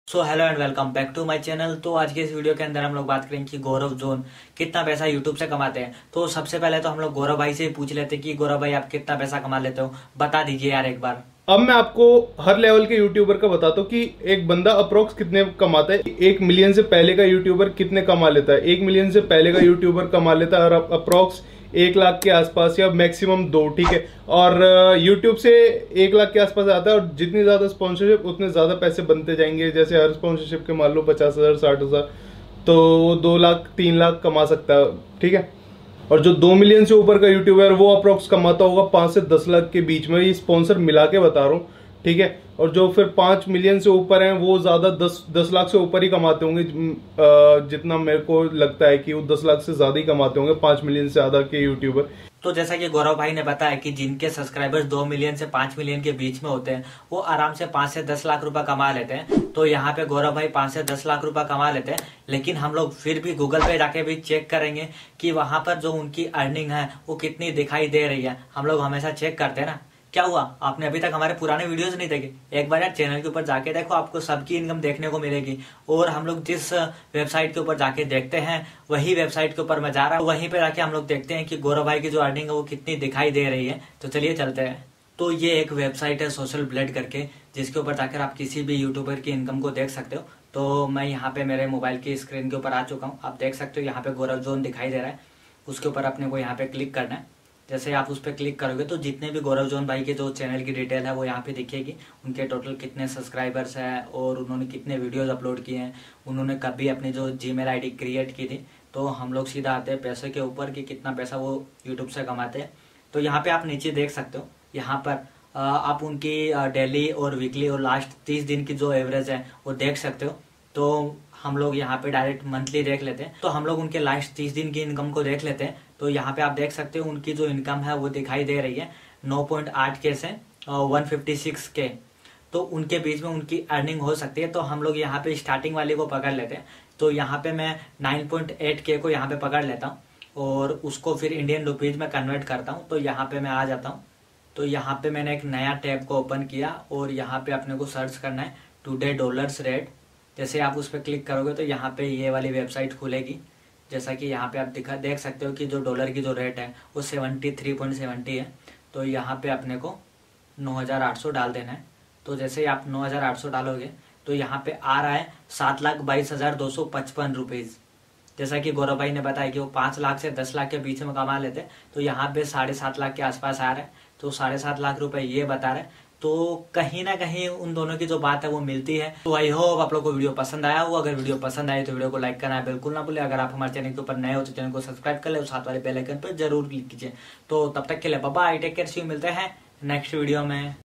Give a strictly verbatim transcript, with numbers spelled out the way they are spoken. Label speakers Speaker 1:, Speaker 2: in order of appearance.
Speaker 1: So hello and welcome back to my channel. तो आज के इस वीडियो के अंदर हम लोग बात करेंगे कि गौरव जोन कितना पैसा यूट्यूब से कमाते हैं। तो सबसे पहले तो हम लोग गौरव भाई से ही पूछ लेते हैं कि गौरव भाई आप कितना पैसा कमा लेते हो, बता दीजिए यार एक बार।
Speaker 2: अब मैं आपको हर लेवल के यूट्यूबर का बताता हूँ कि एक बंदा अप्रोक्स कितने कमाता है। एक मिलियन से पहले का यूट्यूबर कितने कमा लेता है। एक मिलियन से पहले का यूट्यूबर कमा लेता है और अप्रोक्स एक लाख के आसपास या मैक्सिमम दो, ठीक है। और यूट्यूब से एक लाख के आसपास आता है और जितनी ज्यादा स्पॉन्सरशिप उतने ज्यादा पैसे बनते जाएंगे। जैसे हर स्पॉन्सरशिप के मान लो पचास हजार साठ हजार, तो वो दो लाख तीन लाख कमा सकता है, ठीक है। और जो दो मिलियन से ऊपर का यूट्यूबर वो अप्रोक्स कमाता होगा पांच से दस लाख के बीच में, ये स्पॉन्सर मिला के बता रहा हूँ, ठीक है। और जो फिर पांच मिलियन से ऊपर हैं वो ज्यादा दस दस लाख से ऊपर ही कमाते होंगे। जितना मेरे को लगता है कि वो दस लाख से ज्यादा ही कमाते होंगे, पांच मिलियन से ज्यादा के यूट्यूबर।
Speaker 1: तो जैसा कि गौरव भाई ने बताया कि जिनके सब्सक्राइबर्स दो मिलियन से पांच मिलियन के बीच में होते हैं वो आराम से पांच से दस लाख रुपए कमा लेते हैं। तो यहाँ पे गौरव भाई पांच से दस लाख रुपए कमा लेते हैं, लेकिन हम लोग फिर भी गूगल पे जाके भी चेक करेंगे कि वहां पर जो उनकी अर्निंग है वो कितनी दिखाई दे रही है। हम लोग हमेशा चेक करते हैं ना। क्या हुआ, आपने अभी तक हमारे पुराने वीडियोस नहीं देखे? एक बार यार चैनल के ऊपर जाके देखो, आपको सबकी इनकम देखने को मिलेगी। और हम लोग जिस वेबसाइट के ऊपर जाके देखते हैं वही वेबसाइट के ऊपर मैं जा रहा हूँ, वहीं पे जाके हम लोग देखते हैं कि गौरव भाई की जो अर्निंग है वो कितनी दिखाई दे रही है। तो चलिए चलते हैं। तो ये एक वेबसाइट है सोशल ब्लेड करके, जिसके ऊपर जाकर आप किसी भी यूट्यूबर की इनकम को देख सकते हो। तो मैं यहाँ पे मेरे मोबाइल की स्क्रीन के ऊपर आ चुका हूँ, आप देख सकते हो यहाँ पे गौरव जोन दिखाई दे रहा है। उसके ऊपर अपने को यहाँ पे क्लिक करना है। जैसे आप उस पर क्लिक करोगे तो जितने भी गौरव जोन भाई के जो चैनल की डिटेल है वो यहाँ पे दिखेगी। उनके टोटल कितने सब्सक्राइबर्स हैं और उन्होंने कितने वीडियोस अपलोड किए हैं, उन्होंने कभी अपनी जो जीमेल आईडी क्रिएट की थी। तो हम लोग सीधा आते हैं पैसे के ऊपर कि कितना पैसा वो यूट्यूब से कमाते हैं। तो यहाँ पे आप नीचे देख सकते हो, यहाँ पर आप उनकी डेली और वीकली और लास्ट तीस दिन की जो एवरेज है वो देख सकते हो। तो हम लोग यहाँ पे डायरेक्ट मंथली देख लेते हैं। तो हम लोग उनके लास्ट तीस दिन की इनकम को देख लेते हैं। तो यहाँ पे आप देख सकते हो उनकी जो इनकम है वो दिखाई दे रही है नौ पॉइंट आठ के से वन फिफ्टी सिक्स के। तो उनके बीच में उनकी अर्निंग हो सकती है। तो हम लोग यहाँ पे स्टार्टिंग वाली को पकड़ लेते हैं। तो यहाँ पे मैं नाइन पॉइंट एट के को यहाँ पे पकड़ लेता हूँ और उसको फिर इंडियन रुपीज में कन्वर्ट करता हूँ। तो यहाँ पे मैं आ जाता हूँ। तो यहाँ पे मैंने एक नया टैब को ओपन किया और यहाँ पे अपने को सर्च करना है टुडे डॉलर्स रेट। जैसे आप उस पर क्लिक करोगे तो यहाँ पे ये वाली वेबसाइट खुलेगी। जैसा कि यहाँ पे आप दिखा देख सकते हो कि जो डॉलर की जो रेट है वो सेवेंटी थ्री पॉइंट सेवेंटी है। तो यहाँ पे अपने को नौ हजार आठ सौ डाल देना है। तो जैसे ही आप नौ हजार आठ सौ डालोगे तो यहाँ पे आ रहा है सात लाख बाईस हजार दो सौ पचपन रुपीज। जैसा कि गौरव भाई ने बताया कि वो पांच लाख से दस लाख के बीच में कमा लेते हैं। तो यहाँ पे साढ़े सात लाख के आसपास आ रहा है। तो साढ़े सात लाख रुपए ये बता रहे हैं। तो कहीं ना कहीं उन दोनों की जो बात है वो मिलती है। तो आई होप आप लोग को वीडियो पसंद आया हो। अगर वीडियो पसंद आए तो वीडियो को लाइक करना बिल्कुल ना भूले। अगर आप हमारे चैनल के ऊपर नए हो तो चैनल को सब्सक्राइब कर ले और साथ वाले बेल आइकन पर जरूर क्लिक कीजिए। तो तब तक के लिए bye bye, take care, see you, मिलते हैं नेक्स्ट वीडियो में।